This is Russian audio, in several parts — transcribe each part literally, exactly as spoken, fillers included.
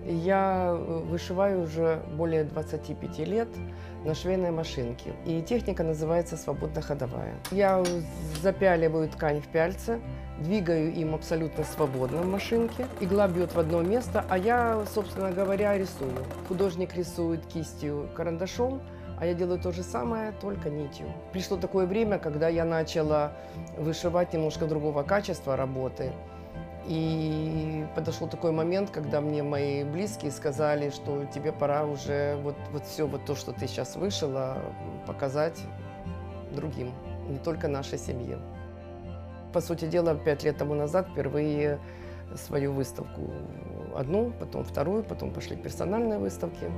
Я вышиваю уже более двадцати пяти лет на швейной машинке. И техника называется свободно-ходовая. Я запяливаю ткань в пяльце, двигаю им абсолютно свободно в машинке. Игла бьет в одно место, а я, собственно говоря, рисую. Художник рисует кистью, карандашом, а я делаю то же самое, только нитью. Пришло такое время, когда я начала вышивать немножко другого качества работы. И подошел такой момент, когда мне мои близкие сказали, что тебе пора уже вот, вот все вот то, что ты сейчас вышила, показать другим, не только нашей семье. По сути дела, пять лет тому назад впервые свою выставку одну, потом вторую, потом пошли персональные выставки.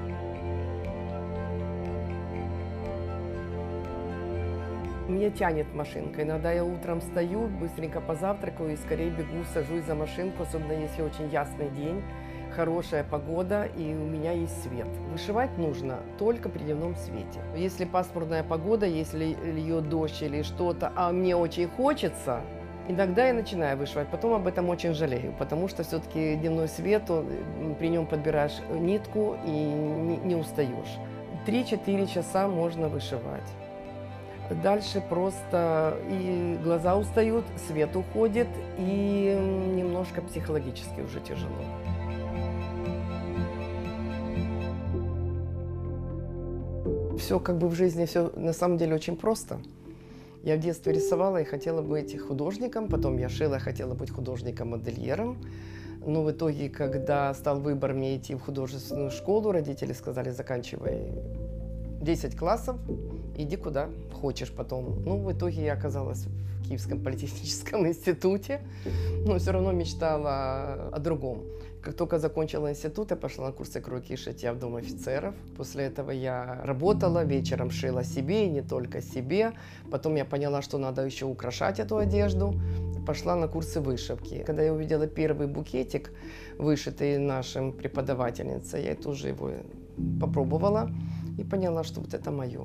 Меня тянет машинка. Иногда я утром встаю, быстренько позавтракаю и скорее бегу, сажусь за машинку, особенно если очень ясный день, хорошая погода и у меня есть свет. Вышивать нужно только при дневном свете. Если пасмурная погода, если льет дождь или что-то, а мне очень хочется, иногда я начинаю вышивать, потом об этом очень жалею, потому что все-таки дневной свет, он, при нем подбираешь нитку и не, не устаешь. три-четыре часа можно вышивать. Дальше просто и глаза устают, свет уходит, и немножко психологически уже тяжело. Все как бы в жизни, все на самом деле очень просто. Я в детстве рисовала и хотела быть художником, потом я шила, хотела быть художником-модельером. Но в итоге, когда стал выбор мне идти в художественную школу, родители сказали: заканчивай десять классов, иди куда хочешь потом. Ну, в итоге я оказалась в Киевском политехническом институте, но все равно мечтала о другом. Как только закончила институт, я пошла на курсы кройки и шитья в Дом офицеров. После этого я работала, вечером шила себе и не только себе. Потом я поняла, что надо еще украшать эту одежду. Пошла на курсы вышивки. Когда я увидела первый букетик, вышитый нашим преподавательницей, я тоже его попробовала и поняла, что вот это мое.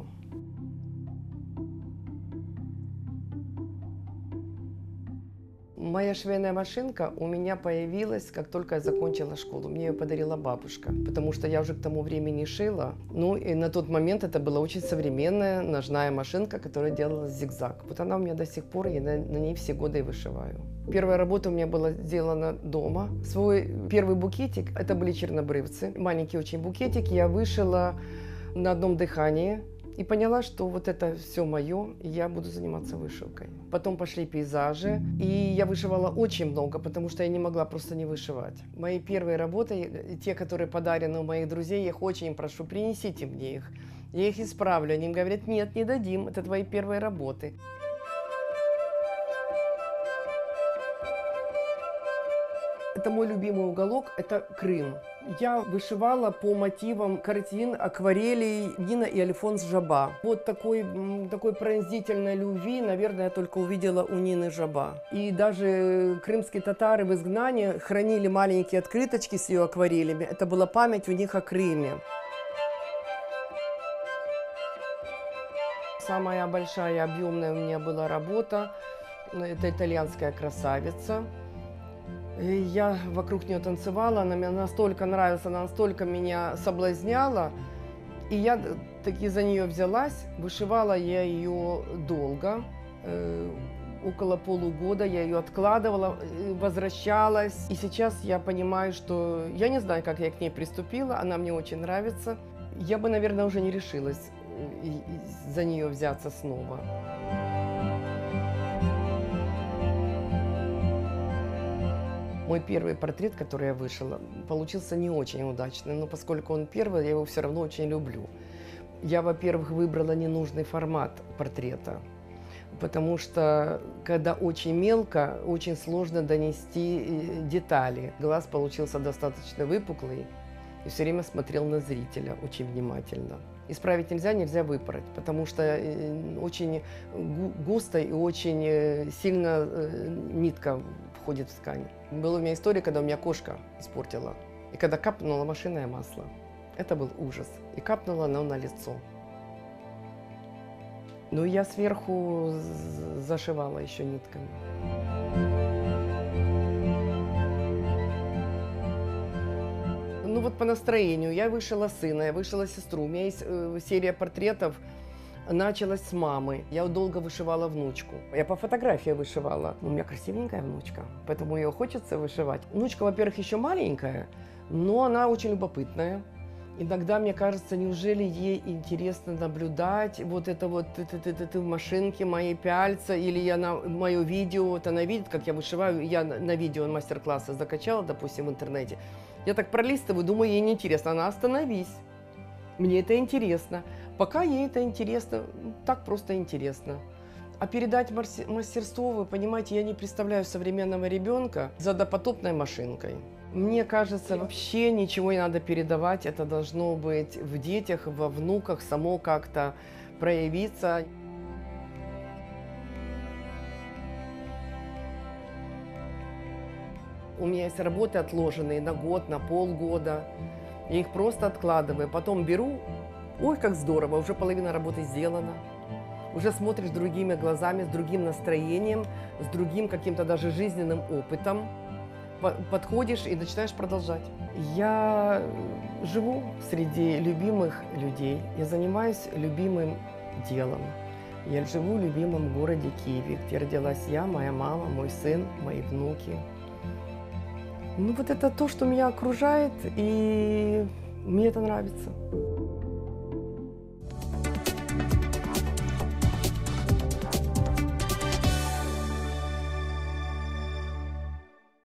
Моя швейная машинка у меня появилась, как только я закончила школу. Мне ее подарила бабушка, потому что я уже к тому времени шила. Ну и на тот момент это была очень современная ножная машинка, которая делала зигзаг. Вот она у меня до сих пор, я на, на ней все годы и вышиваю. Первая работа у меня была сделана дома. Свой первый букетик, это были чернобрывцы. Маленький очень букетик, я вышила на одном дыхании. И поняла, что вот это все мое, и я буду заниматься вышивкой. Потом пошли пейзажи, и я вышивала очень много, потому что я не могла просто не вышивать. Мои первые работы, те, которые подарены у моих друзей, я их очень прошу, принесите мне их. Я их исправлю, они им говорят: нет, не дадим, это твои первые работы. Это мой любимый уголок, это Крым. Я вышивала по мотивам картин, акварелей Нина и Альфонс Жаба. Вот такой, такой пронзительной любви, наверное, я только увидела у Нины Жаба. И даже крымские татары в изгнании хранили маленькие открыточки с ее акварелями. Это была память у них о Крыме. Самая большая, объемная у меня была работа. Это итальянская красавица. И я вокруг нее танцевала, она мне настолько нравилась, она настолько меня соблазняла. И я таки за нее взялась, вышивала я ее долго, э, около полугода, я ее откладывала, возвращалась. И сейчас я понимаю, что я не знаю, как я к ней приступила, она мне очень нравится. Я бы, наверное, уже не решилась за нее взяться снова. Мой первый портрет, который я вышила, получился не очень удачный, но поскольку он первый, я его все равно очень люблю. Я, во-первых, выбрала ненужный формат портрета, потому что, когда очень мелко, очень сложно донести детали. Глаз получился достаточно выпуклый и все время смотрел на зрителя очень внимательно. Исправить нельзя, нельзя выпороть, потому что очень густо и очень сильно нитка входит в ткань. Была у меня история, когда у меня кошка испортила, и когда капнула машинное масло. Это был ужас. И капнула оно на лицо. Ну, я сверху зашивала еще нитками. вот по настроению. Я вышила сына, я вышила сестру. У меня есть э, серия портретов, началась с мамы. Я долго вышивала внучку. Я по фотографии вышивала. У меня красивенькая внучка, поэтому ее хочется вышивать. Внучка, во-первых, еще маленькая, но она очень любопытная. Иногда, мне кажется, неужели ей интересно наблюдать вот это вот ты, ты, ты, ты, ты в машинке, мои пяльца, или я на мое видео, вот она видит, как я вышиваю, я на, на видео мастер-классы закачала, допустим, в интернете. Я так пролистываю, думаю, ей неинтересно. Она: остановись, мне это интересно. Пока ей это интересно, так просто интересно. А передать мастерство, вы понимаете, я не представляю современного ребенка за допотопной машинкой. Мне кажется, вообще ничего не надо передавать, это должно быть в детях, во внуках, само как-то проявиться. У меня есть работы отложенные на год, на полгода. Я их просто откладываю, потом беру. Ой, как здорово, уже половина работы сделана. Уже смотришь другими глазами, с другим настроением, с другим каким-то даже жизненным опытом. Подходишь и начинаешь продолжать. Я живу среди любимых людей, я занимаюсь любимым делом. Я живу в любимом городе Киеве, где родилась я, моя мама, мой сын, мои внуки. Ну вот это то, что меня окружает, и мне это нравится.